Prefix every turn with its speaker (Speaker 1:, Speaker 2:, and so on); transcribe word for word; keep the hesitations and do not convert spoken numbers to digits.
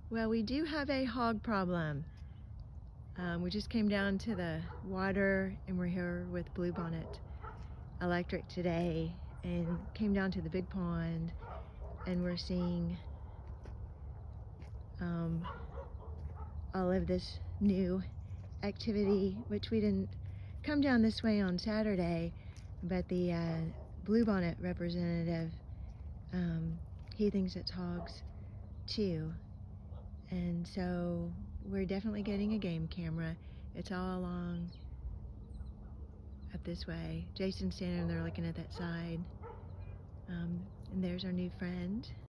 Speaker 1: Well, we do have a hog problem. Um, we just came down to the water and we're here with Bluebonnet Electric today and came down to the big pond and we're seeing um, all of this new activity, which we didn't come down this way on Saturday, but the uh, Bluebonnet representative, um, he thinks it's hogs too. And so we're definitely getting a game camera. It's all along up this way. Jason's standing there looking at that side. Um, and there's our new friend.